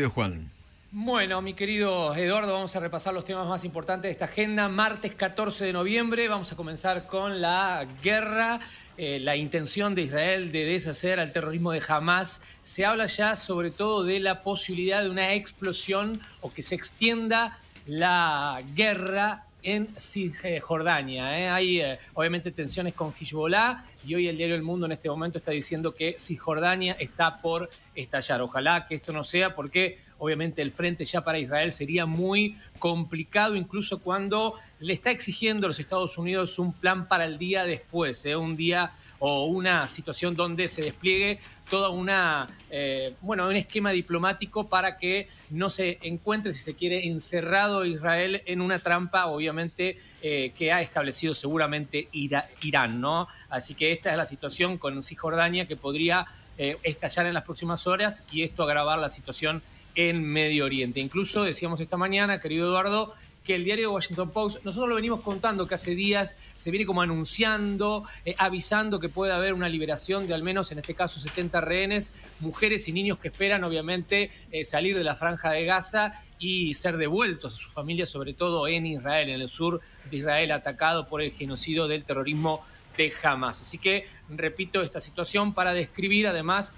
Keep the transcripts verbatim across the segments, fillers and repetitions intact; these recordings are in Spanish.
querido Juan? Bueno, mi querido Eduardo, vamos a repasar los temas más importantes de esta agenda. Martes catorce de noviembre vamos a comenzar con la guerra, eh, la intención de Israel de deshacer al terrorismo de Hamás. Se habla ya sobre todo de la posibilidad de una explosión o que se extienda la guerra en Cisjordania. ¿eh? Hay eh, obviamente tensiones con Hezbollah y hoy el diario El Mundo en este momento está diciendo que Cisjordania está por estallar. Ojalá que esto no sea, porque obviamente el frente ya para Israel sería muy complicado, incluso cuando le está exigiendo a los Estados Unidos un plan para el día después, ¿eh? un día o una situación donde se despliegue toda una, eh, bueno, un esquema diplomático para que no se encuentre, si se quiere, encerrado Israel en una trampa, obviamente, eh, que ha establecido seguramente Ira, Irán, ¿no? Así que esta es la situación con Cisjordania, que podría eh, estallar en las próximas horas y esto agravar la situación en Medio Oriente. Incluso decíamos esta mañana, querido Eduardo, que el diario Washington Post, nosotros lo venimos contando que hace días se viene como anunciando, eh, avisando que puede haber una liberación de al menos, en este caso, setenta rehenes, mujeres y niños que esperan, obviamente, eh, salir de la Franja de Gaza y ser devueltos a sus familias, sobre todo en Israel, en el sur de Israel, atacado por el genocidio del terrorismo de Hamás. Así que repito esta situación para describir, además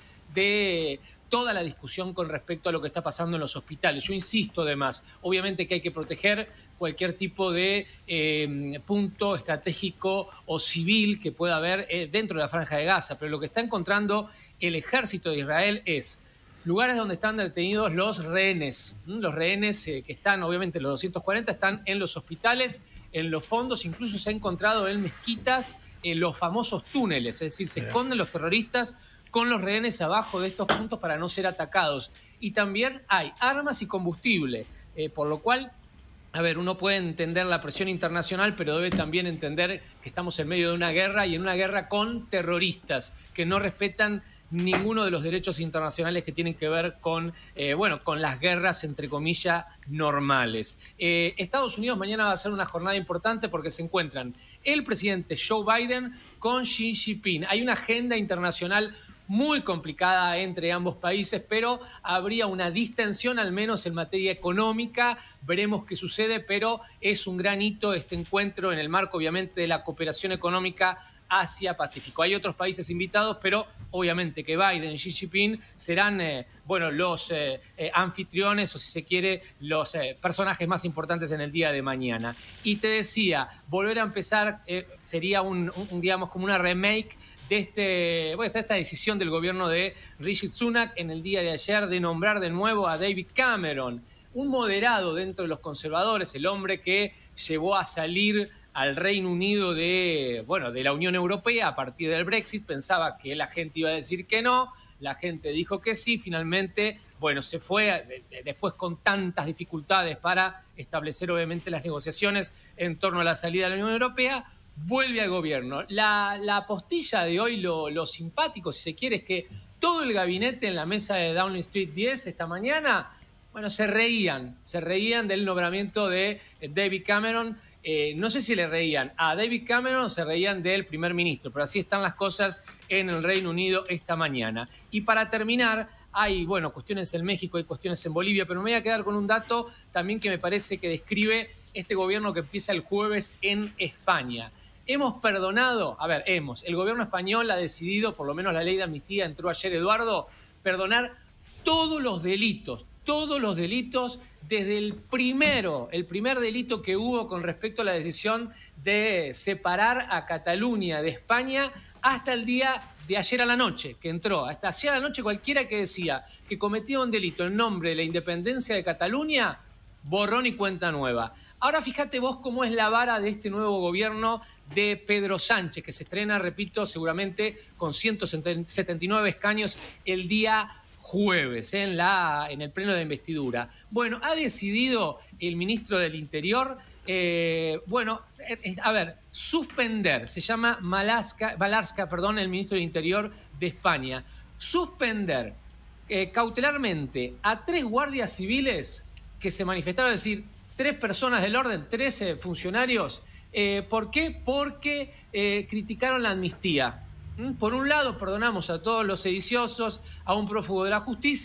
de toda la discusión con respecto a lo que está pasando en los hospitales. Yo insisto, además, obviamente que hay que proteger cualquier tipo de eh, punto estratégico o civil que pueda haber eh, dentro de la Franja de Gaza, pero lo que está encontrando el ejército de Israel es lugares donde están detenidos los rehenes. Los rehenes eh, que están, obviamente, los doscientos cuarenta están en los hospitales, en los fondos, incluso se ha encontrado en mezquitas en los famosos túneles, es decir, se esconden los terroristas con los rehenes abajo de estos puntos para no ser atacados. Y también hay armas y combustible, eh, por lo cual, a ver, uno puede entender la presión internacional, pero debe también entender que estamos en medio de una guerra y en una guerra con terroristas que no respetan ninguno de los derechos internacionales que tienen que ver con, eh, bueno, con las guerras, entre comillas, normales. Eh, Estados Unidos mañana va a ser una jornada importante porque se encuentran el presidente Joe Biden con Xi Jinping. Hay una agenda internacional muy complicada entre ambos países, pero habría una distensión, al menos en materia económica. Veremos qué sucede, pero es un gran hito este encuentro en el marco, obviamente, de la cooperación económica Asia-Pacífico. Hay otros países invitados, pero obviamente que Biden y Xi Jinping serán eh, bueno, los eh, eh, anfitriones, o si se quiere, los eh, personajes más importantes en el día de mañana. Y te decía, volver a empezar eh, sería un, un, digamos, como una remake de este, bueno, esta decisión del gobierno de Rishi Sunak en el día de ayer de nombrar de nuevo a David Cameron, un moderado dentro de los conservadores, el hombre que llevó a salir al Reino Unido de, bueno, de la Unión Europea a partir del Brexit. Pensaba que la gente iba a decir que no, la gente dijo que sí, finalmente, bueno, se fue de, de, después con tantas dificultades para establecer obviamente las negociaciones en torno a la salida de la Unión Europea. Vuelve al gobierno. La, la postilla de hoy, lo, lo simpático, si se quiere, es que todo el gabinete en la mesa de Downing Street diez esta mañana, bueno, se reían, se reían del nombramiento de David Cameron. Eh, no sé si le reían a David Cameron o se reían del primer ministro, pero así están las cosas en el Reino Unido esta mañana. Y para terminar, hay, bueno, cuestiones en México, hay cuestiones en Bolivia, pero me voy a quedar con un dato también que me parece que describe este gobierno que empieza el jueves en España. Hemos perdonado, a ver, hemos, el gobierno español ha decidido, por lo menos la ley de amnistía entró ayer, Eduardo, perdonar todos los delitos, todos los delitos desde el primero, el primer delito que hubo con respecto a la decisión de separar a Cataluña de España hasta el día de ayer a la noche, que entró. Hasta ayer a la noche cualquiera que decía que cometía un delito en nombre de la independencia de Cataluña, borrón y cuenta nueva. Ahora fíjate vos cómo es la vara de este nuevo gobierno de Pedro Sánchez, que se estrena, repito, seguramente con ciento setenta y nueve escaños el día jueves, ¿eh? en, la, en el pleno de investidura. Bueno, ha decidido el ministro del Interior, eh, bueno, eh, a ver, suspender, se llama Malasca, Balarska, perdón, el ministro del Interior de España, suspender eh, cautelarmente a tres guardias civiles que se manifestaron, es decir, tres personas del orden, trece funcionarios. Eh, ¿Por qué? Porque eh, criticaron la amnistía. ¿Mm? Por un lado, perdonamos a todos los sediciosos, a un prófugo de la justicia,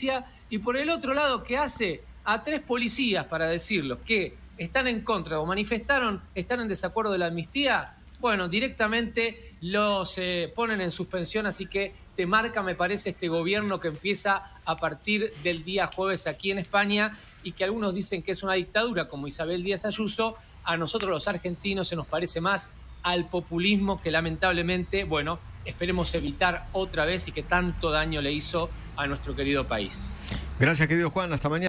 Y por el otro lado, ¿qué hace? A tres policías, para decirlo, que están en contra o manifestaron, están en desacuerdo de la amnistía, bueno, directamente los eh, ponen en suspensión, así que te marca, me parece, este gobierno que empieza a partir del día jueves aquí en España y que algunos dicen que es una dictadura, como Isabel Díaz Ayuso. A nosotros los argentinos se nos parece más al populismo que lamentablemente, bueno, esperemos evitar otra vez y que tanto daño le hizo a nuestro querido país. Gracias, querido Juan. Hasta mañana.